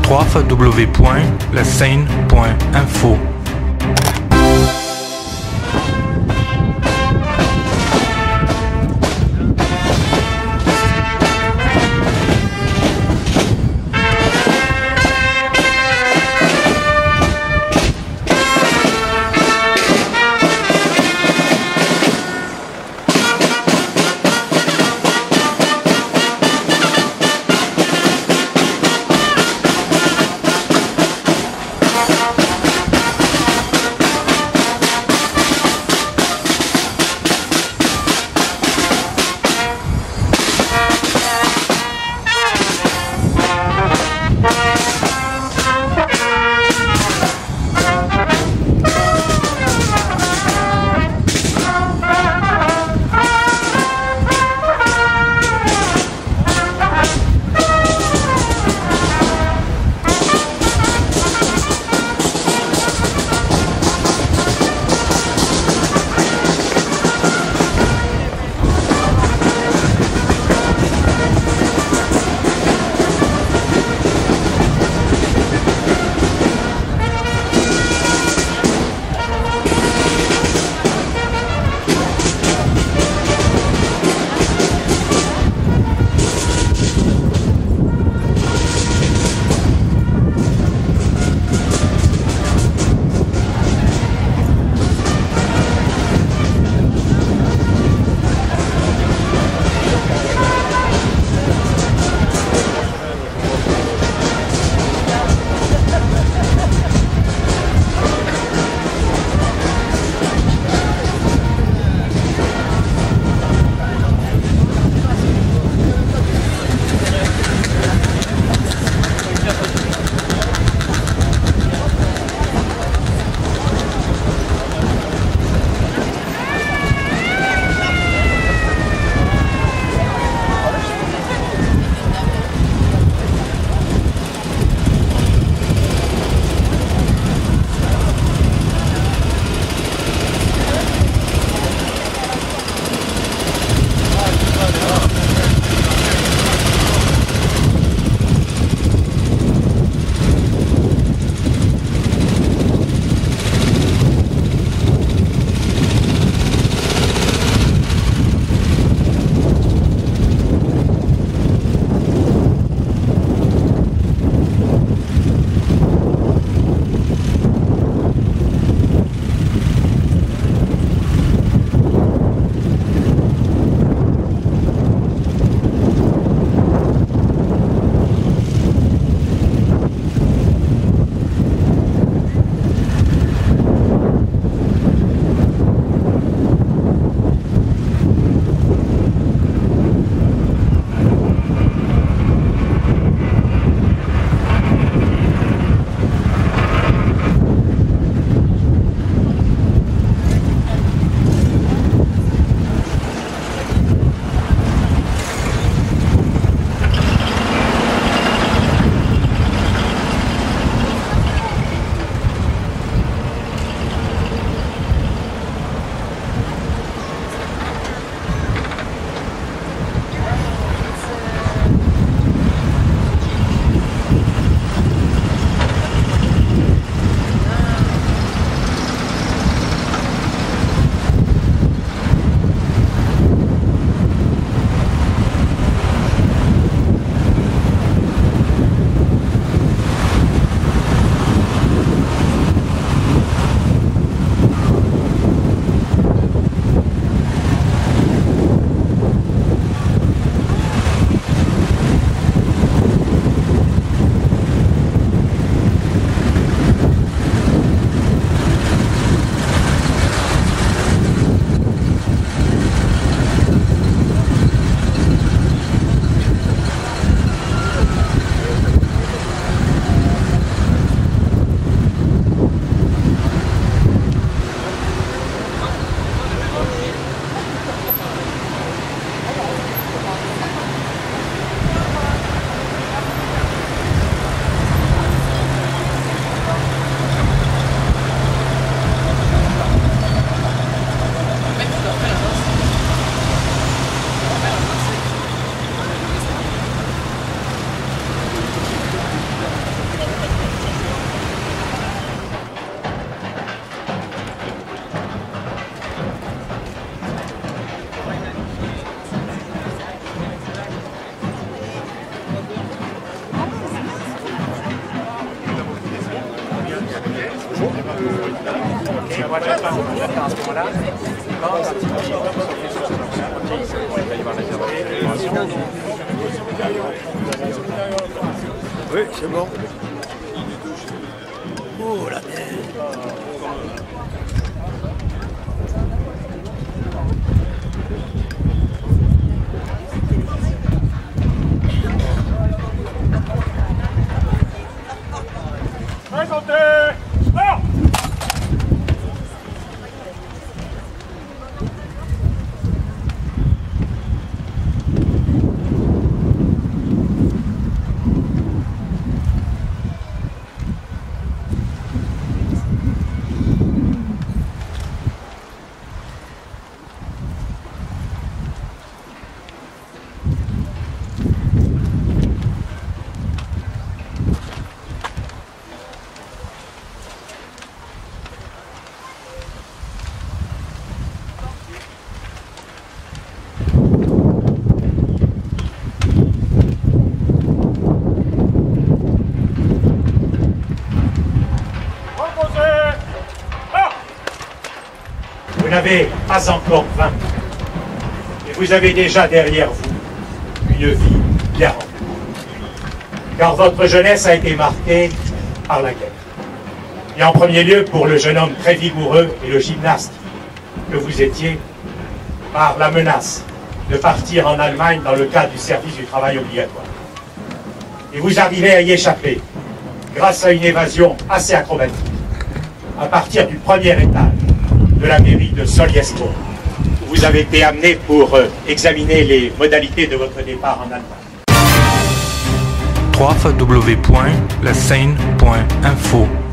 www.laseine.info. Moi, j'attends à ce moment-là. Quand un petit peu sur ce moment-là, il va y avoir l'intervention. Oui, c'est bon. Oh la merde. Vous n'avez pas encore 20 ans, et vous avez déjà derrière vous une vie bien remplie. Car votre jeunesse a été marquée par la guerre. Et en premier lieu, pour le jeune homme très vigoureux et le gymnaste que vous étiez, par la menace de partir en Allemagne dans le cadre du service du travail obligatoire. Et vous arrivez à y échapper grâce à une évasion assez acrobatique à partir du premier étage de la mairie de Solliès-Bourg. Vous avez été amené pour examiner les modalités de votre départ en Allemagne. www.laseine.info